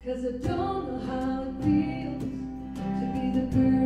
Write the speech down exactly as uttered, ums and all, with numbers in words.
'Cause I don't know how it feels to be the girl